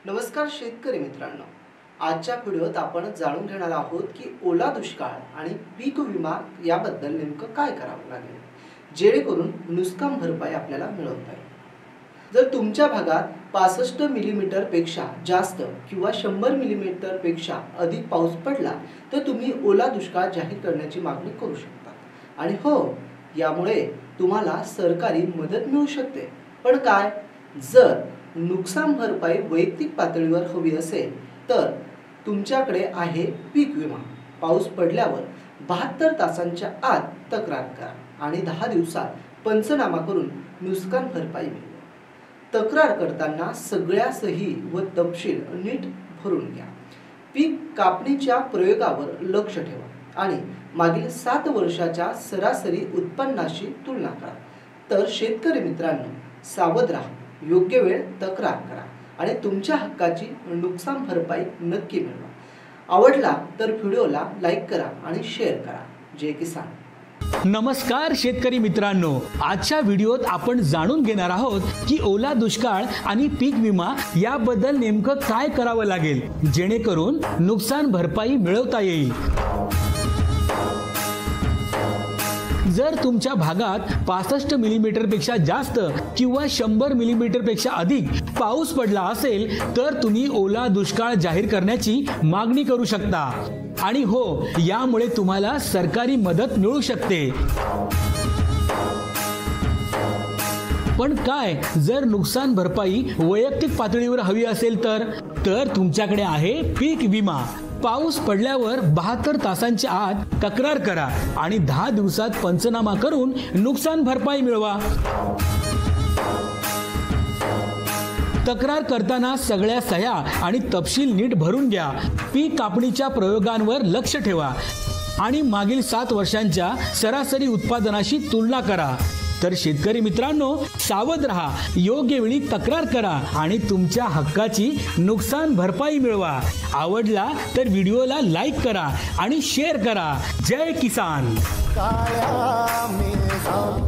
नमस्कार शेतकरी मित्रांनो, आजच्या व्हिडिओत आपण जाणून घेणार आहोत की ओला दुष्काळ आणि पीक विमा याबद्दल नेमकं काय करावं लागेल जेणेकरून नुकसान भरपाई आपल्याला मिळवता येईल। जर तुमच्या भागात 65 मिलीमीटर पेक्षा जास्त किंवा 100 मिलीमीटर पेक्षा अधिक पाऊस पडला तर तुम्ही ओला दुष्काळ जाहीर करण्याची मागणी करू शकता। आणि हो, यामुळे तुम्हाला सरकारी मदत मिळू शकते। पण काय, जर नुकसान भरपाई वैयक्तिक पातळीवर हवी असेल तर तुमच्याकडे आहे पीक विमा। पाऊस पडल्यावर 72 तासांच्या आत तक्रार करा आणि 10 दिवसात पंचनामा करून नुकसान भरपाई मिळवा। तक्रार करताना सगळ्या सही व तपशील नीट भरून घ्या। पीक कापणीच्या प्रयोगावर लक्ष ठेवा आणि मागील 7 वर्षाच्या सरासरी उत्पन्नाशी तुलना करा। तर शेतकरी मित्रांनो, सावध राहा, योग्य वेळ तक्रार करा आणि तुमच्या हक्काची नुकसान भरपाई नक्की मिळवा। आवडला तर व्हिडिओला लाईक करा आणि शेअर करा। जय किसान। नमस्कार शेतकरी मित्रांनो, आजच्या व्हिडिओत आपण जाणून घेणार आहोत की ओला दुष्काळ आणि पीक विमा याबद्दल नेमकं काय करावं लागेल जेणेकरून नुकसान भरपाई मिळवता येईल। जर तुमच्या भागात 65 मिलीमीटर पेक्षा जास्त किंवा 100 मिलीमीटर पेक्षा अधिक पाऊस पडला असेल तर तुम्ही ओला दुष्काळ जाहीर करण्याची मागणी करू शकता। आणि हो, यामुळे तुम्हाला सरकारी मदत मिळू शकते। पण काय, जर नुकसान भरपाई वैयक्तिक पातळीवर हवी असेल तर तुमच्याकडे आहे पीक विमा। पाऊस पडल्यावर 72 तासांच्या आत तक्रार करा आणि 10 दिवसात पंचनामा करून नुकसान भरपाई मिळवा। तक्रार करताना सगळ्या सह्या आणि तपशील नीट भरून घ्या। पीक कापणीच्या प्रयोगांवर लक्ष ठेवा आणि मागील 7 वर्षांच्या सरासरी उत्पादनाशी तुलना करा। तर शेतकरी मित्रांनो, सावध रहा, योग्य वेळी तक्रार करा आणि तुमच्या हक्काची नुकसान भरपाई मिळवा। आवडला तर व्हिडिओला लाईक करा आणि शेअर करा। जय किसान।